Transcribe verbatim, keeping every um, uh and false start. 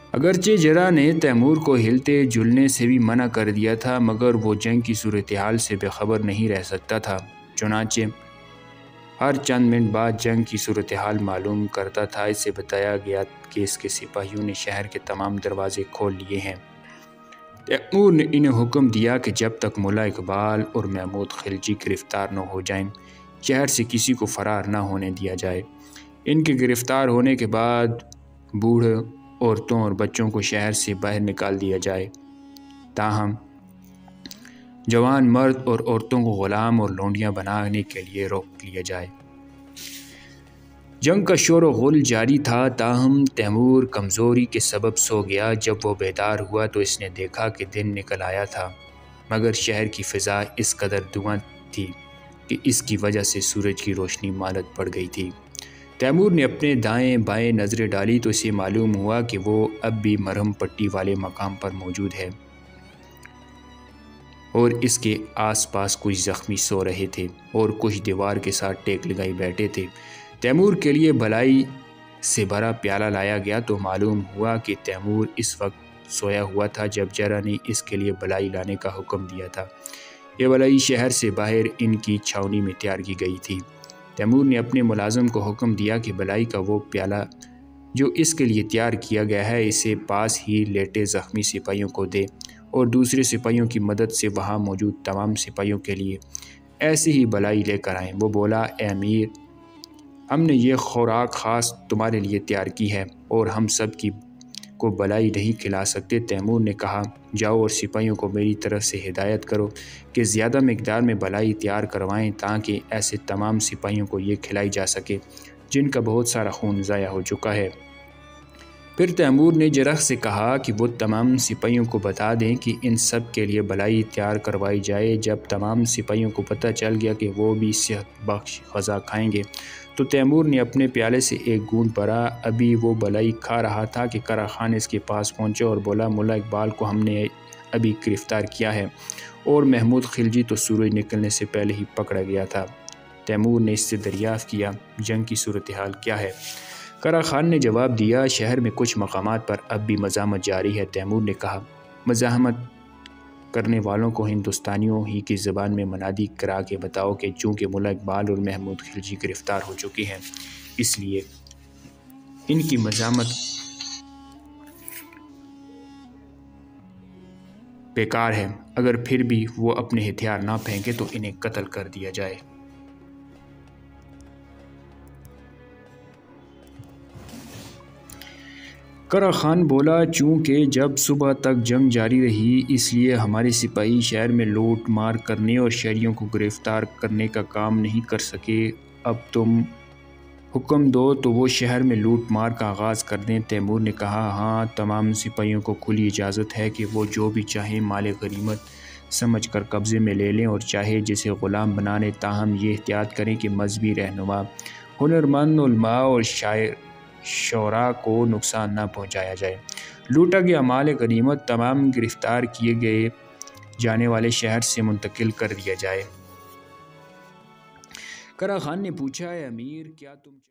اگرچہ جرا نے تیمور کو ہلتے جلنے سے بھی منع کر دیا تھا، مگر وہ جنگ کی صورتحال سے بے خبر نہیں رہ سکتا تھا۔ چنانچہ ہر چند منٹ بعد جنگ کی صورتحال معلوم کرتا تھا۔ اسے بتایا گیا کہ اس کے سپاہیوں نے شہر کے تمام دروازے کھول لیے ہیں۔ تیمور نے انہیں حکم دیا کہ جب تک ملا اقبال اور محمود خلجی گرفتار نہ ہو جائیں، شہر سے کسی کو فرار نہ ہونے دیا جائے۔ ان کے گرفتار ہونے کے بعد بوڑھے، عورتوں اور بچوں کو شہر سے باہر نکال دیا جائے، تاہم جوان مرد اور عورتوں کو غلام اور لونڈیاں بنانے کے لیے روک لیا جائے۔ جنگ کا شور و غل جاری تھا، تاہم تیمور کمزوری کے سبب سو گیا۔ جب وہ بیدار ہوا تو اس نے دیکھا کہ دن نکل آیا تھا، مگر شہر کی فضا اس قدر دھواں تھی کہ اس کی وجہ سے سورج کی روشنی مالت پڑ گئی تھی۔ تیمور نے اپنے دائیں بائیں نظریں ڈالی تو اسے معلوم ہوا کہ وہ اب بھی مرہم پٹی والے مقام پر موجود ہے اور اس کے آس پاس کچھ زخمی سو رہے تھے اور کچھ دیوار کے ساتھ ٹیک لگائی بیٹھے تھے۔ تیمور کے لیے بلائی سے بھرا پیالہ لایا گیا تو معلوم ہوا کہ تیمور اس وقت سویا ہوا تھا جب جرا نے اس کے لیے بلائی لانے کا حکم دیا تھا۔ یہ بلائی شہر سے باہر ان کی چھاؤنی میں تیار کی گئی تھی۔ تیمور نے اپنے ملازم کو حکم دیا کہ بلائی کا وہ پیالہ جو اس کے لیے تیار کیا گیا ہے اسے پاس ہی لیٹے زخمی سپاہیوں کو دے اور دوسرے سپاہیوں کی مدد سے وہاں موجود تمام سپاہیوں کے لیے ایسی ہی بلائی لے کر آئیں۔ وہ بولا، اے امیر، ہم نے یہ خوراک خاص تمہارے لیے تیار کی ہے اور ہم سب کی کو بلائی نہیں کھلا سکتے۔ تیمور نے کہا، جاؤ اور سپاہیوں کو میری طرف سے ہدایت کرو کہ زیادہ مقدار میں بلائی تیار کروائیں تاکہ ایسے تمام سپاہیوں کو یہ کھلائی جا سکے جن کا بہت سارا خون ضائع ہو چکا ہے۔ پھر تیمور نے جرح سے کہا کہ وہ تمام سپاہیوں کو بتا دیں کہ ان سب کے لیے بلائی تیار کروائی جائے۔ جب تمام سپاہیوں کو پتہ چل گیا کہ وہ بھی صحت بخش غذا کھائیں گے تو تیمور نے اپنے پیالے سے ایک گھونٹ بھرا۔ ابھی وہ بلائی کھا رہا تھا کہ قرا خان اس کے پاس پہنچا اور بولا، ملا اقبال کو ہم نے ابھی گرفتار کیا ہے اور محمود خلجی تو سورج نکلنے سے پہلے ہی پکڑا گیا تھا۔ تیمور نے اس سے دریافت کیا، جنگ کی صورتحال کیا ہے؟ قرا خان نے جواب دیا، شہر میں کچھ مقامات پر اب بھی مزاحمت جاری ہے۔ تیمور نے کہا، مزاحمت کرنے والوں کو ہندوستانیوں ہی کی زبان میں منادی کرا کے بتاؤ کہ چونکہ ملا اقبال اور محمود خلجی گرفتار ہو چکے ہیں، اس لیے ان کی مزاحمت بیکار ہے۔ اگر پھر بھی وہ اپنے ہتھیار نہ پھینکے تو انہیں قتل کر دیا جائے۔ قرا خان بولا، چونکہ جب صبح تک جنگ جاری رہی اس لیے ہمارے سپاہی شہر میں لوٹ مار کرنے اور شہریوں کو گرفتار کرنے کا کام نہیں کر سکے۔ اب تم حکم دو تو وہ شہر میں لوٹ مار کا آغاز کر دیں۔ تیمور نے کہا، ہاں، تمام سپاہیوں کو کھلی اجازت ہے کہ وہ جو بھی چاہیں مال غنیمت سمجھ کر قبضے میں لے لیں اور چاہے جسے غلام بنا لیں، تاہم یہ احتیاط کریں کہ مذہبی رہنما، ہنرمند، علماء اور شاعر شعراء کو نقصان نہ پہنچایا جائے۔ لوٹا گیا مال غنیمت تمام گرفتار کیے گئے جانے والے شہر سے منتقل کر دیا جائے۔ قرا خان نے پوچھا، اے امیر، کیا تم